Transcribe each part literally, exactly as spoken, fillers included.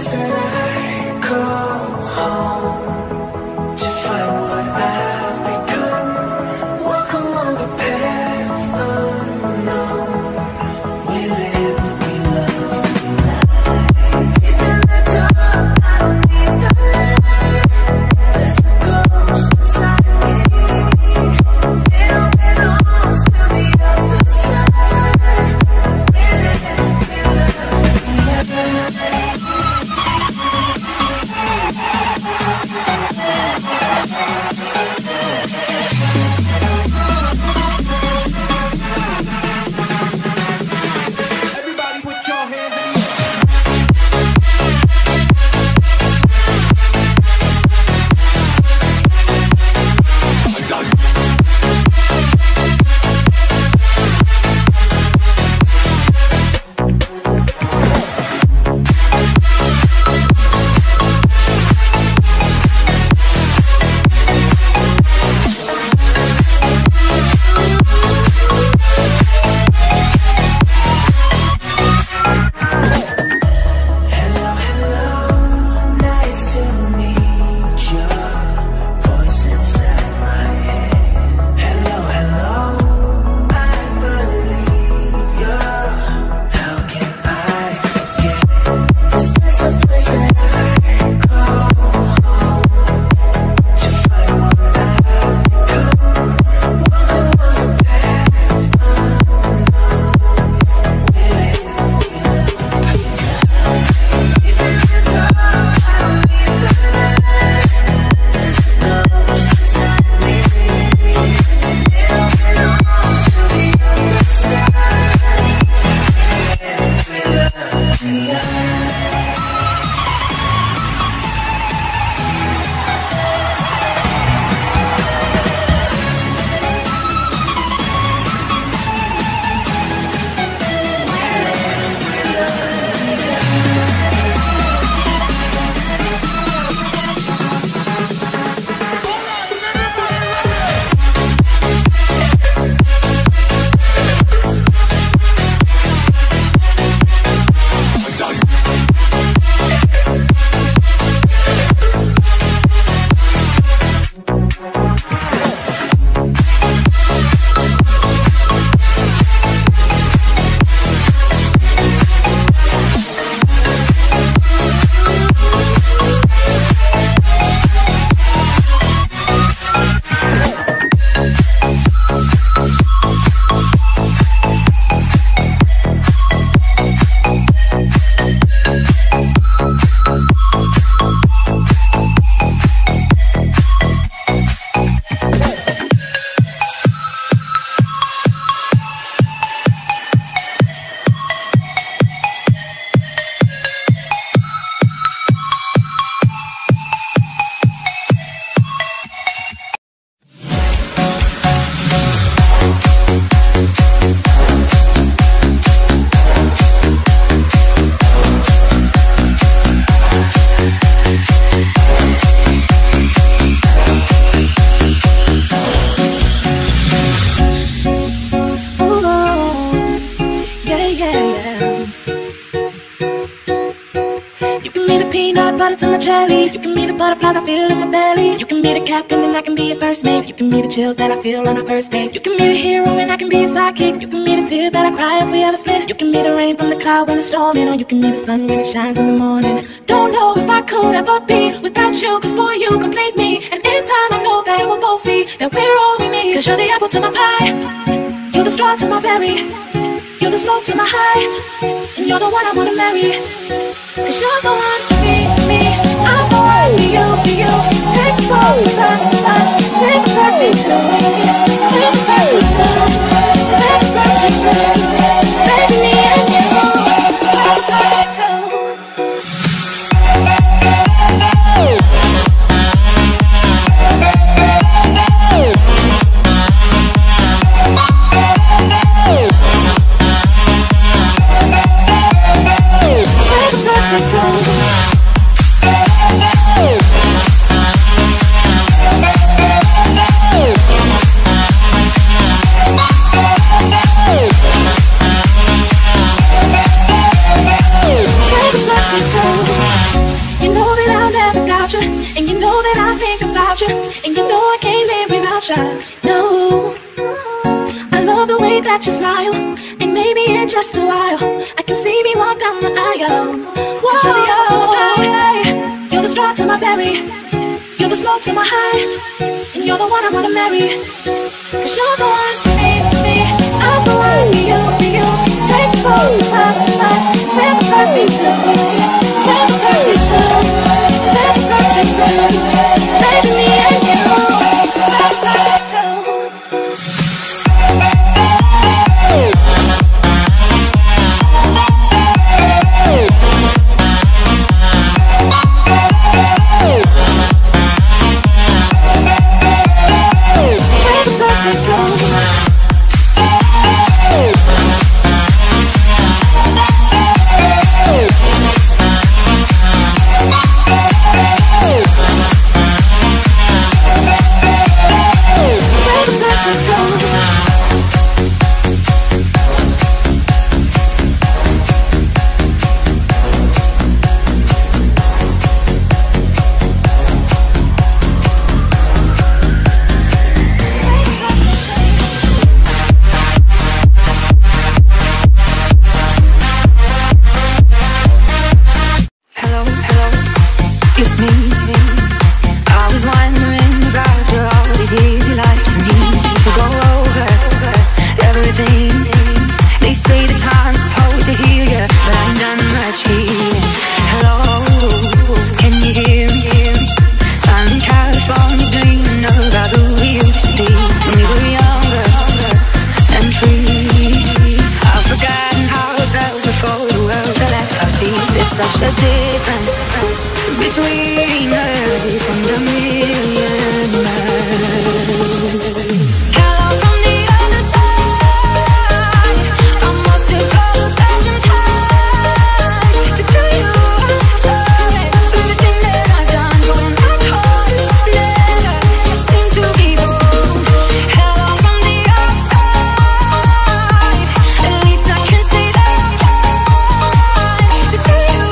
place that I call home to find what I've become. Walk along the path unknown. We live and we love tonight. Deep in the dark, I don't need the light. There's a ghost inside me. It all belongs to the other side. We live and we love tonight. Everybody put your hands in the air. Hello, hello, nice to meet you. Voice inside my head. Hello, hello, I believe you. How can I forget? Is this a place that I call home to find what I've become? Walk along the path unknown. We live and we love. Deep in the dark, I don't need the light. There's a ghost inside me. It all belongs to the other side. We love tonight. To my jelly, you can be the butterflies I feel in my belly. You can be the captain and I can be your first mate. You can be the chills that I feel on our first date. You can be the hero and I can be your sidekick. You can be the tear that I cry if we ever split. You can be the rain from the cloud when it's storming, or you can be the sun when it shines in the morning. Don't know if I could ever be without you, cause boy you complete me. And in time I know that we'll both see that we're all we need. Cause you're the apple to my pie, you're the straw to my berry, you're the smoke to my high, and you're the one I wanna marry. Cause you're the one for me, for me. I'm the one for you, for you. Take the focus, us, us. Make it perfect to me. Make it perfect to me. Make it perfect to me. Baby, me and you. Make it perfect to me. without you, and you know I can't live without you. No, I love the way that you smile, and maybe in just a while I can see me walk down the aisle. Whoa, you're the up to my pie, you're the straw to my berry, you're the smoke to my high, and you're the one I wanna marry. Cause you're the one, baby, I'm the one for you, for you. Take the phone, five, five, never perfect too, never perfect too, never perfect too. Baby, me and you, never perfect too. Such a difference between us and a million miles. Hello from the other side. I must have called a thousand times to tell you I'm sorry for everything that I've done, but when I call, never seem to be home. Hello from the other side. At least I can say that I'm trying to tell you.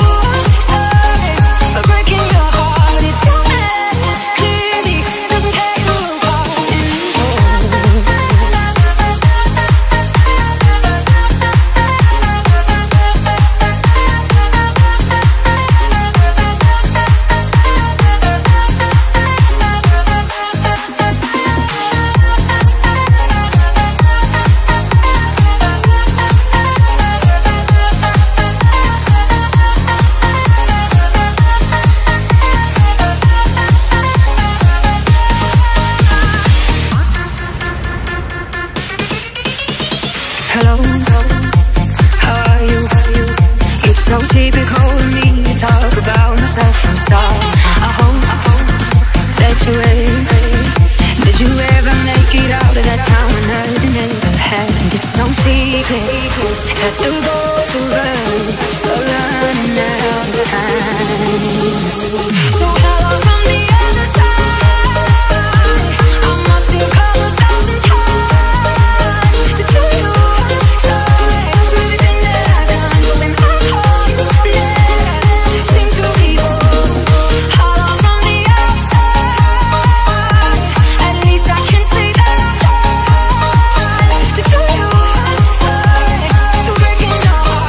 Hello, how are you? It's so typical of me to talk about myself from start. I hope, I hope that you wait. Did you ever make it out of that town when I never had? And it's no secret that the both of us are running out of time. So hello from the other side. I must have called a thousand times to tell you. Breaking your heart.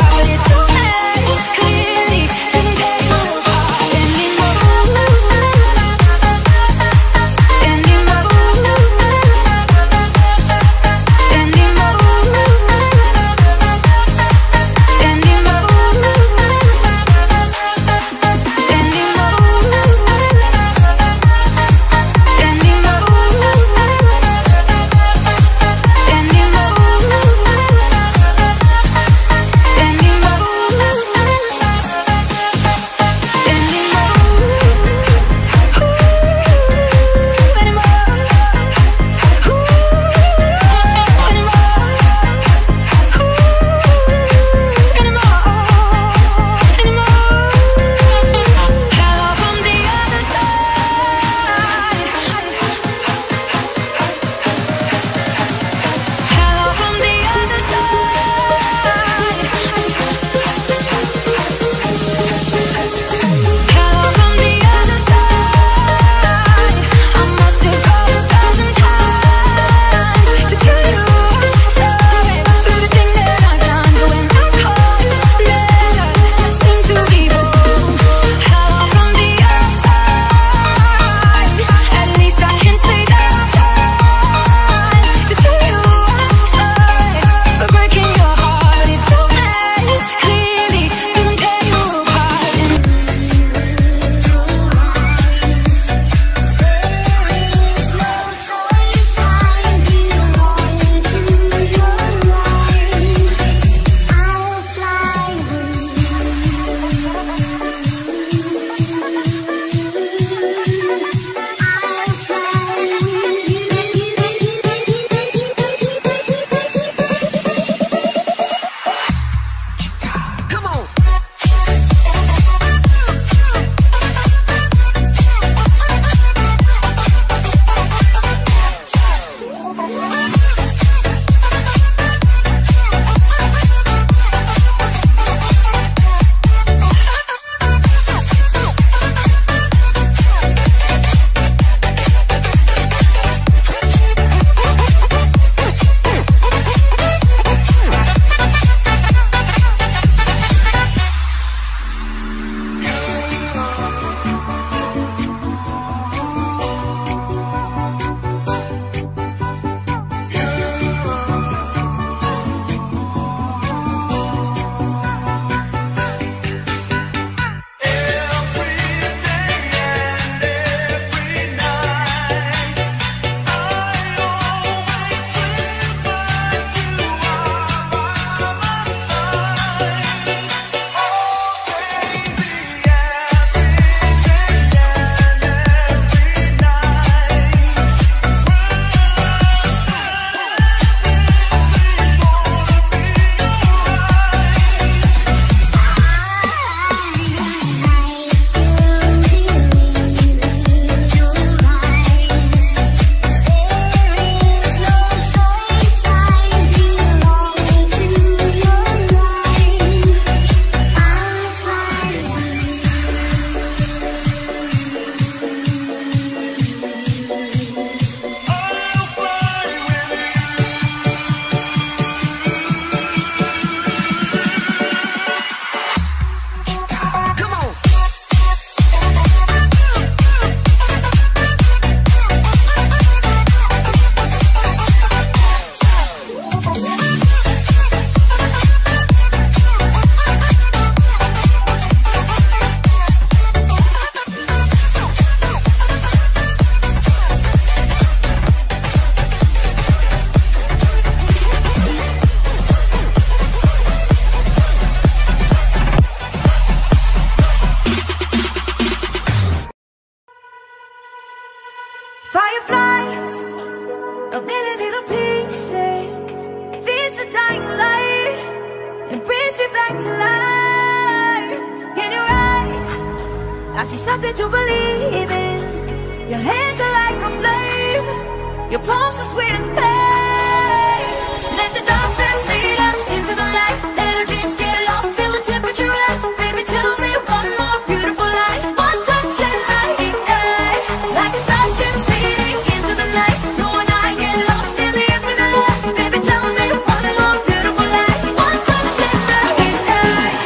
I see something to believe in. Your hands are like a flame. Your palms are sweet as pain. Let the darkness lead us into the light. Let our dreams get lost, feel the temperature rise. Baby, tell me one more beautiful lie. One touch and I ignite. Like a starship speeding into the night. You and I get lost in the infinite light. Baby, tell me one more beautiful lie. One touch and I ignite.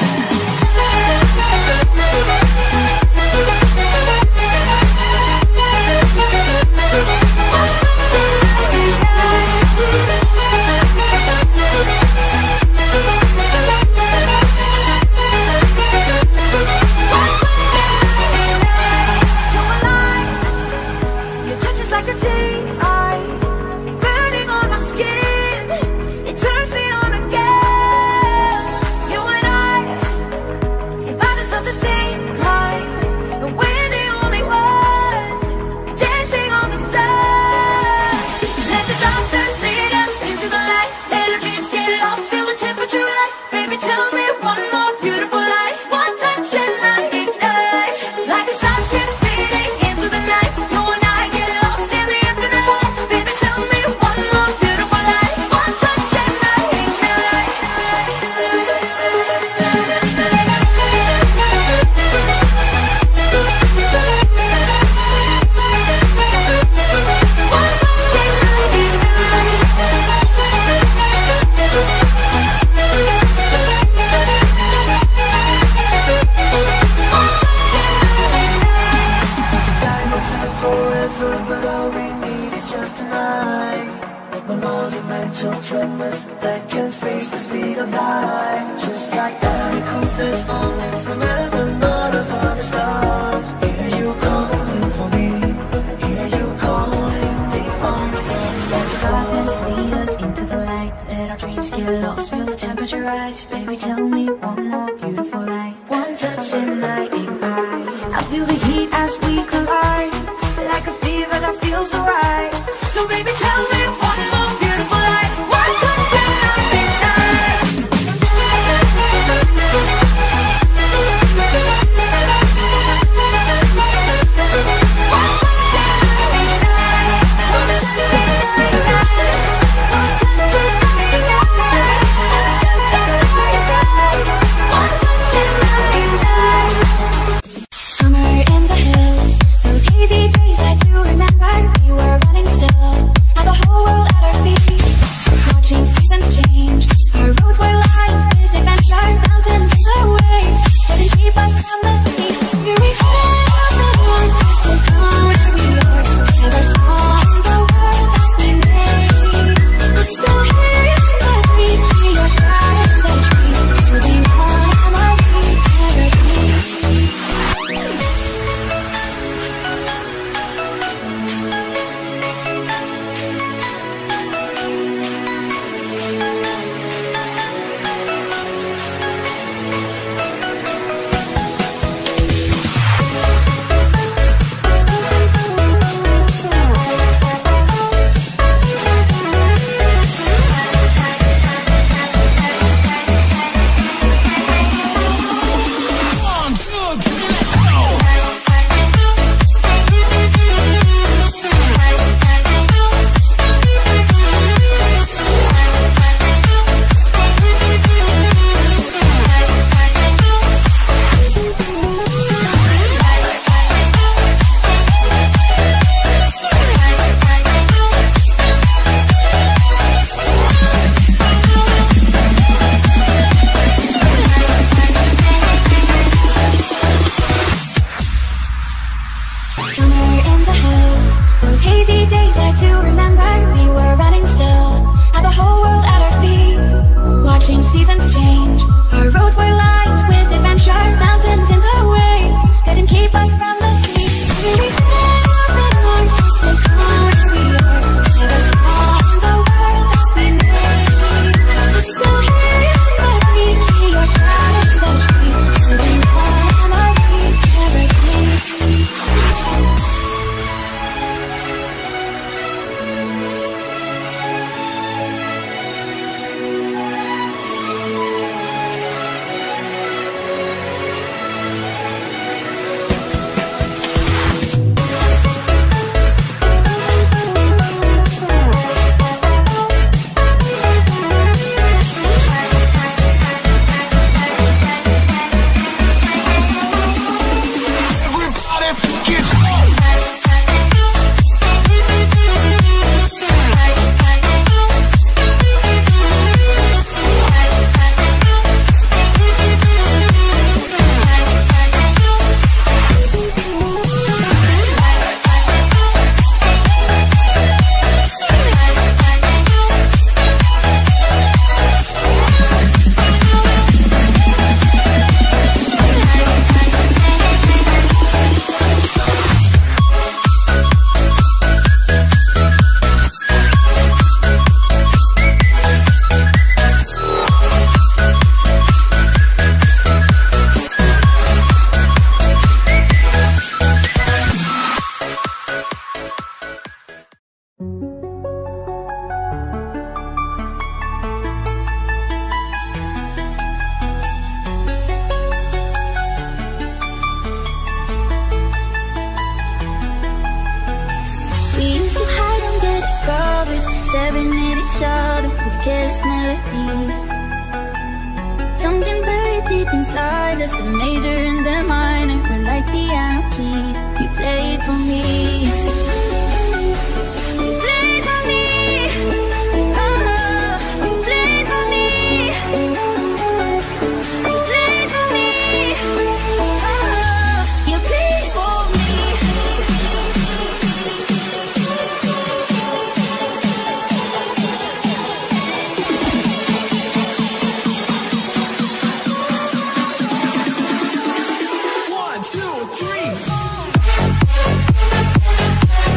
So alive, your touch is like a daylight, burning on my skin. It turns me on again. You and I, survivors of the same kind, and we're the only ones dancing on the sun. Let the darkness lead us into the light. Let our dreams get lost, feel the temperature rise. Baby, tell me one more beautiful lie. One touch and I ignite. Like a starship speeding into the night. You and I get lost in the infinite light. Baby, tell me one more beautiful lie. One touch and I ignite. One touch and I Diamonds are forever, but all we need is just tonight. The monumental tremors that can freeze the speed of light. Just like particles falling from heaven, out of all the stars. Hear you calling for me. Hear you calling me on from Let the darkness lead us into the light. Let our dreams get lost, feel the temperature rise. Baby, tell me one more beautiful lie. One touch and I ignite. I feel the heat as we collide, like a fever that feels alright. So baby, tell me one more beautiful lie. One touch and I ignite. One touch and I ignite. One touch and I ignite. One touch and I ignite. One touch and I ignite. melodies. Something buried deep inside us, the major and the minor. We're like piano keys, you play it for me. You play it for me. Oh, you play it for me. You play it for me. Oh, you play it for me. One, two, three.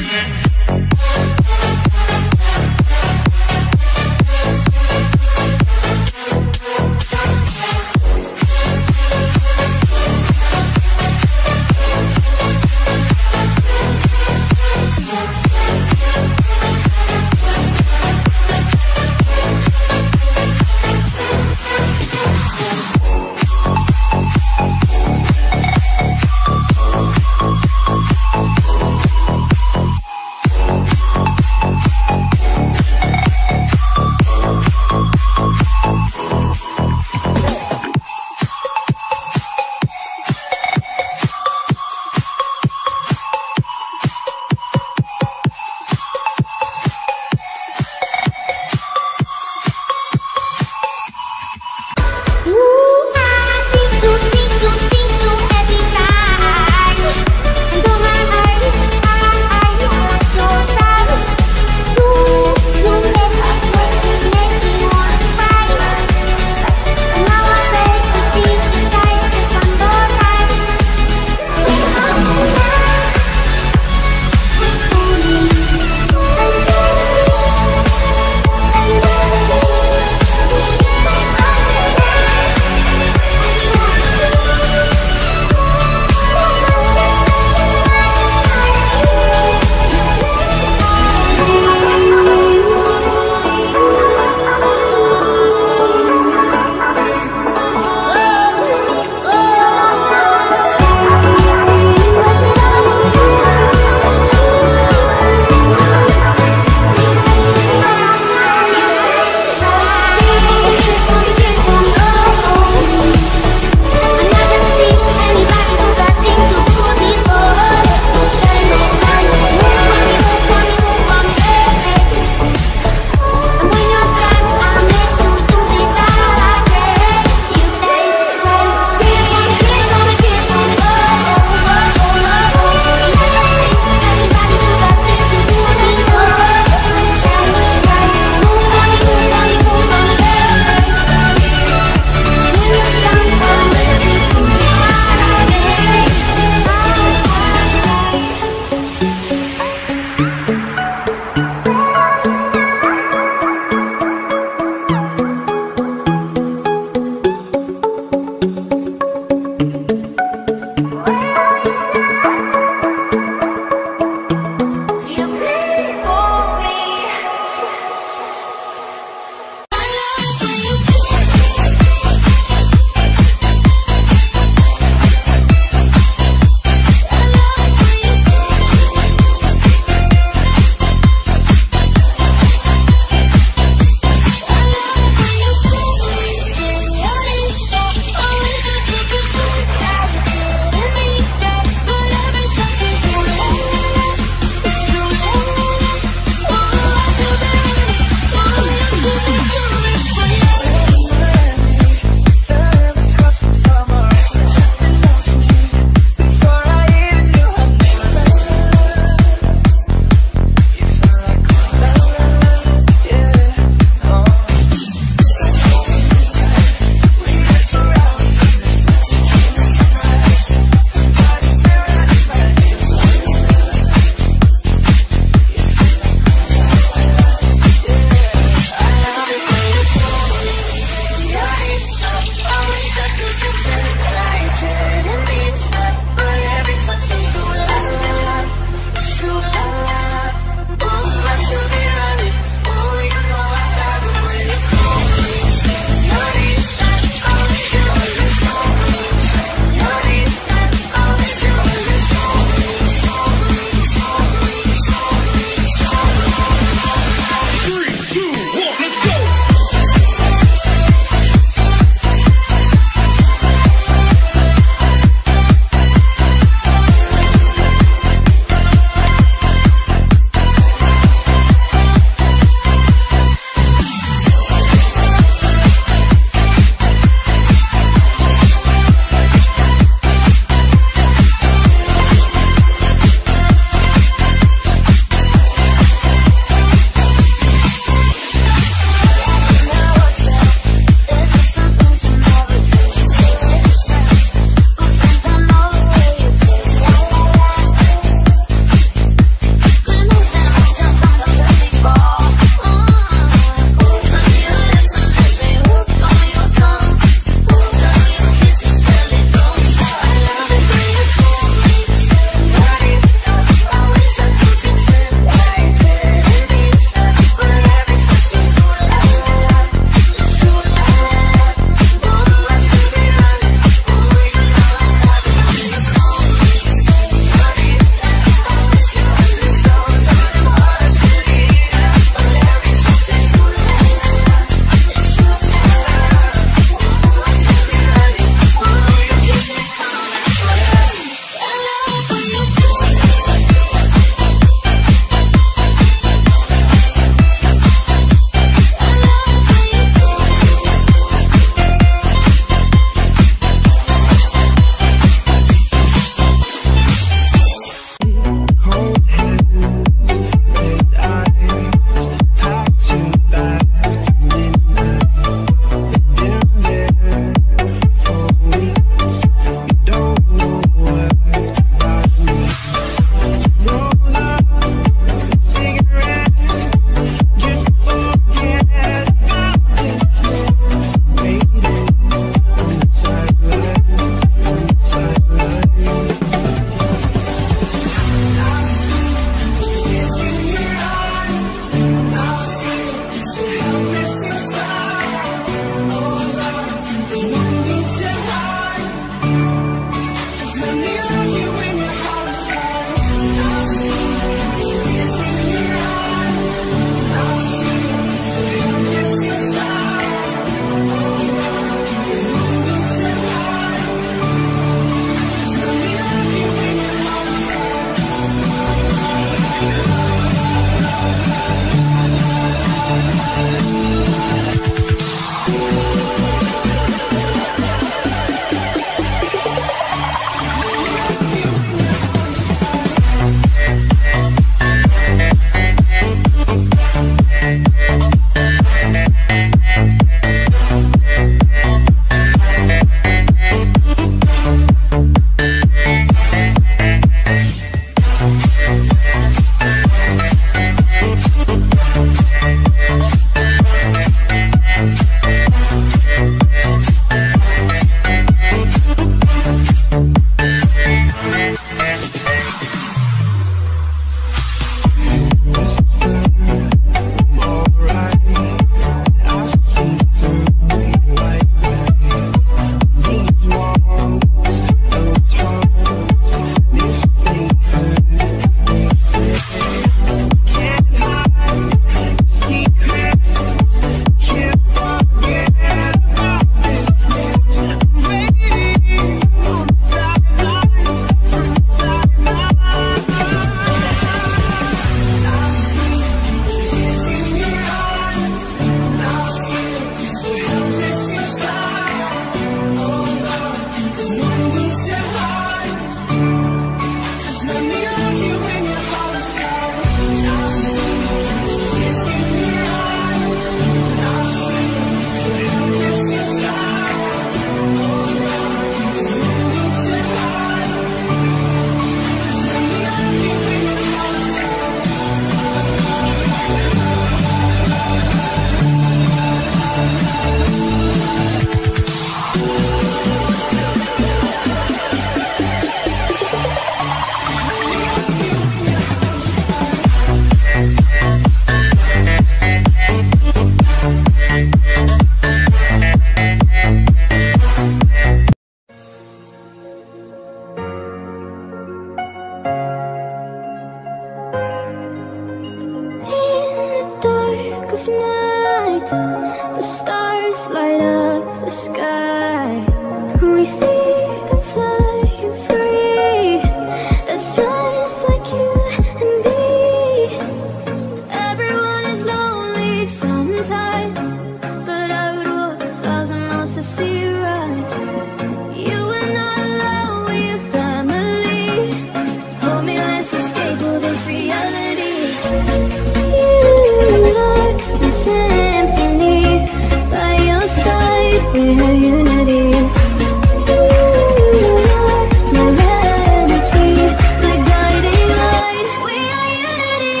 the sky. We see them flying free. That's just like you and me. Everyone is lonely sometimes, but I would walk a thousand miles to see you rise. You and I alone, we're family. Hold me, let's escape all this reality. You are my symphony. By your side, we're unity. You are my energy, my guiding light. We are unity.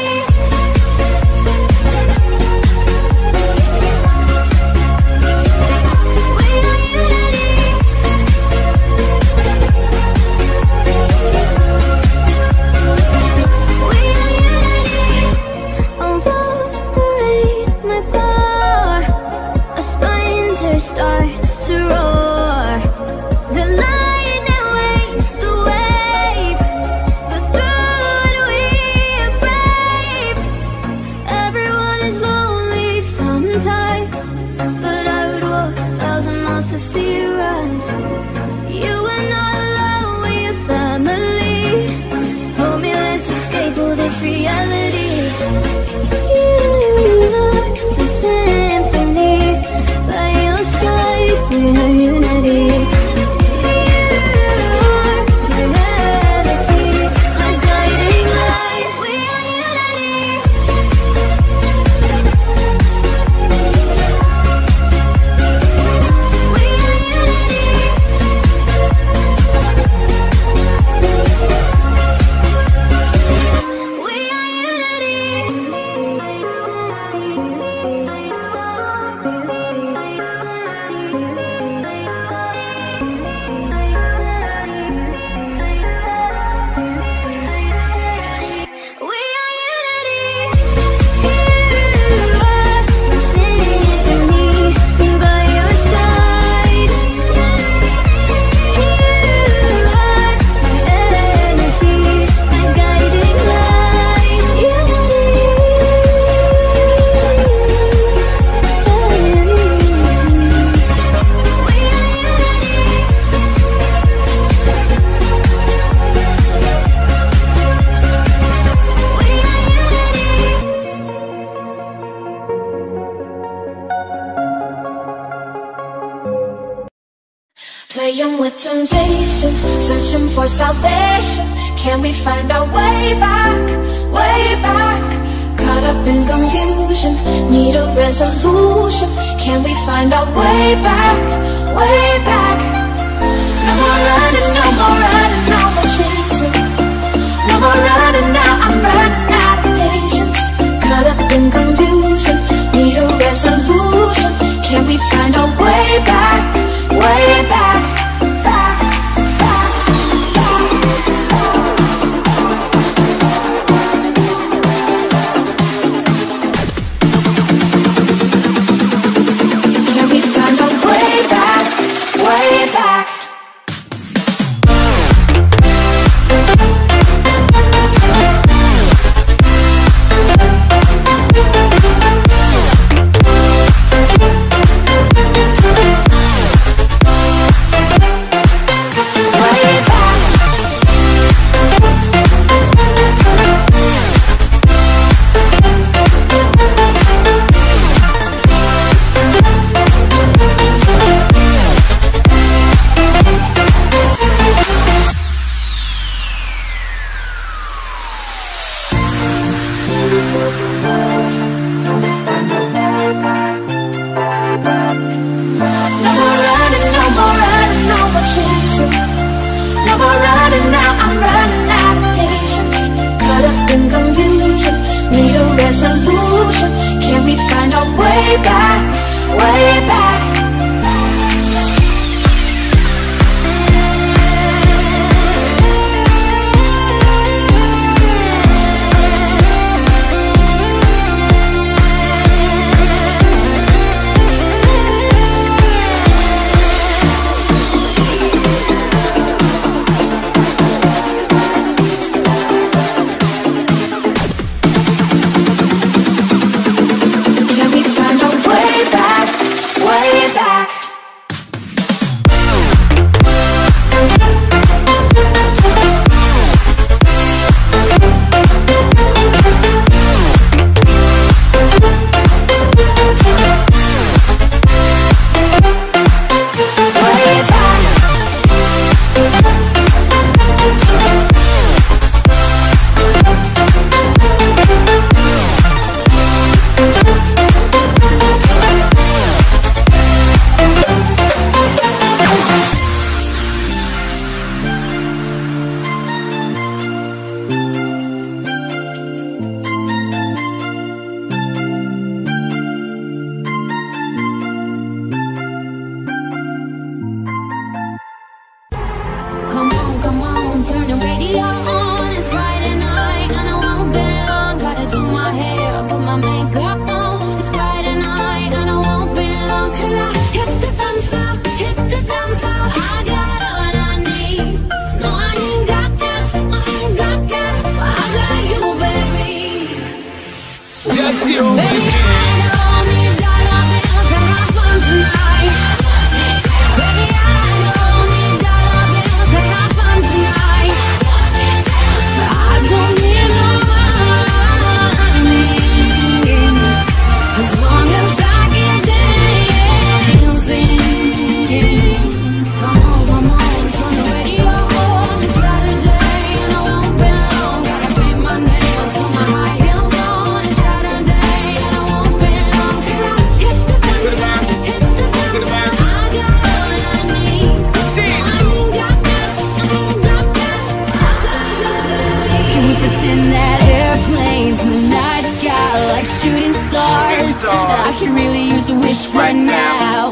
We are unity. We are unity. Although the rain may pour, a thunder starts to roar. The lightning wakes the wave, but through it we are brave. Everyone is lonely sometimes, but I would walk a thousand miles to see you rise. You and I alone, we are family. Hold me, let's escape all this reality. You are my symphony. By your side, we're unity. You are my energy, my guiding light. We are unity. We are unity. We are unity. We are unity. You are my symphony. By your side. You are my energy, my guiding light. Playing with temptation, searching for salvation. Can we find our way back, way back? Caught up in confusion, need a resolution. Can we find our way back, way back? No more running, no more running, no more chasing. No more running now, I'm running out of patience. Caught up in confusion, need a resolution. Can we find our way back, way back? Back, back, back. Can we find our way back, way back? Resolution. Can we find our way back, way back? Can we find our way back?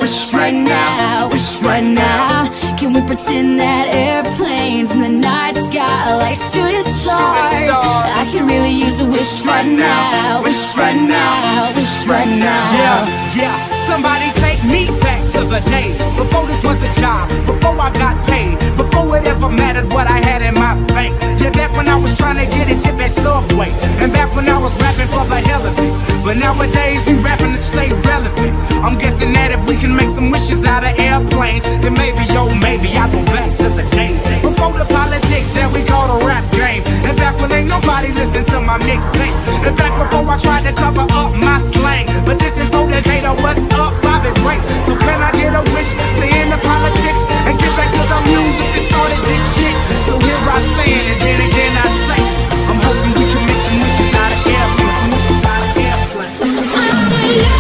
wish right now, wish right now. Can we pretend that airplanes in the night sky like shooting stars? I could really use a wish right now, wish right now, wish right now. Yeah, yeah, somebody take me back to the days before this was a job, before I got paid, before it ever mattered what I had in my bank. Yeah, back when I was trying to get a tip at Subway, and back when I was rapping for the hell of it. But nowadays we rapping to stay relevant. I'm guessing that if we can make some wishes out of airplanes, then maybe, yo, maybe I'll go back to the days before the politics that we call the rap game, and back when ain't nobody listen to my mixtape, and back before I tried to cover up my slang. But this is for the data, what's up, Bobby Break. So can I get a wish to end the politics and get back to the music that started this shit? So here I stand, and then again I say, I'm hoping we can make some wishes out of airplanes, some wishes out of airplanes.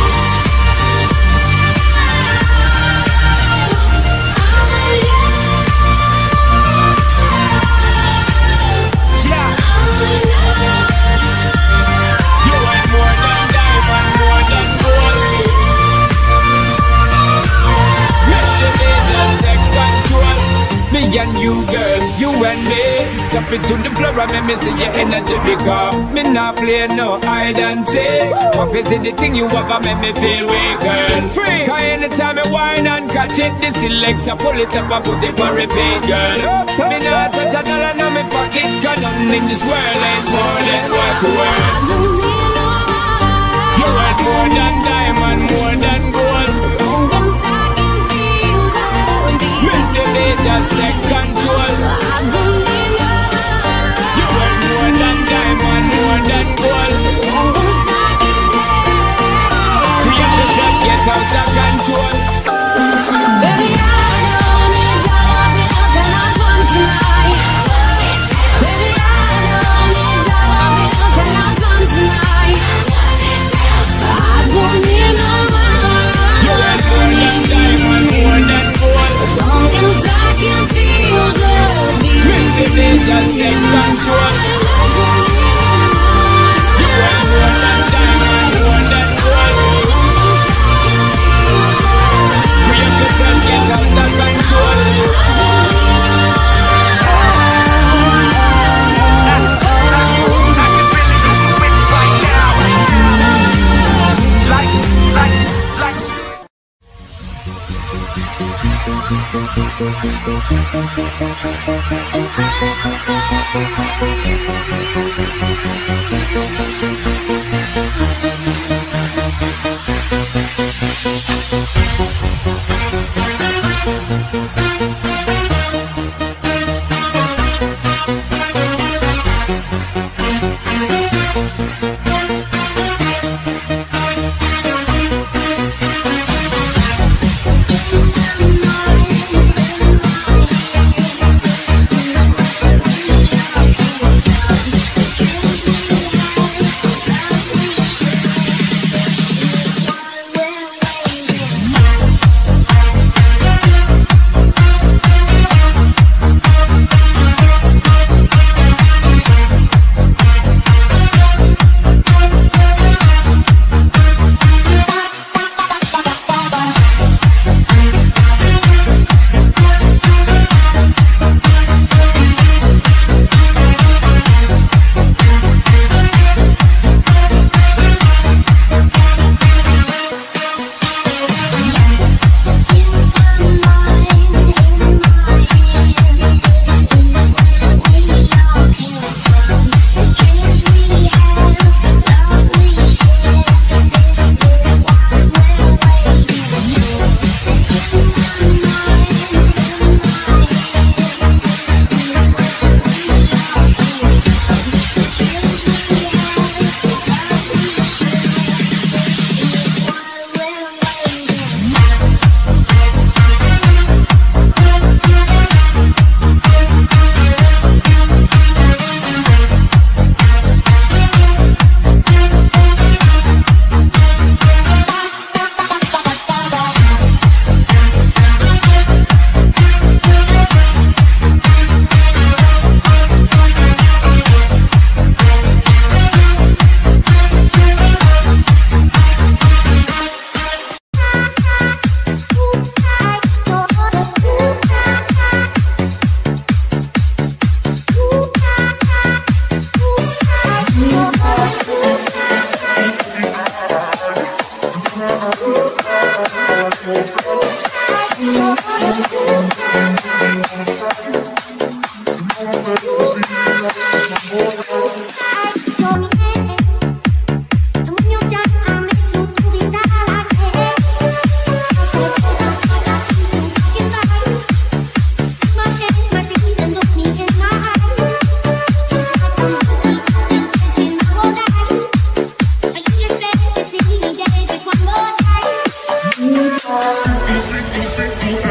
Me and you, girl, you and me, jump into the floor and make me see your energy because me not play no hide and seek. What is it the thing you ever make me feel weak, girl? Free, cause anytime I whine and catch it, the selector pull it up and put it on repeat, girl. Me not touch a dollar in my pocket, cause nothing in this world ain't more than what you worth. You worth more than diamond, more than gold. Make the beat just take control. I don't need no more. You want more than diamond, more than gold. We have to just get out of control. Baby, I don't need dollar bills and have fun tonight. Baby, I don't need dollar bills and have fun tonight. I don't need no more. You want more than diamond, more than gold. As long as I can feel the beat, make the beat just take control. You want more than diamond, more than gold. We have to just get out of control. Thank you.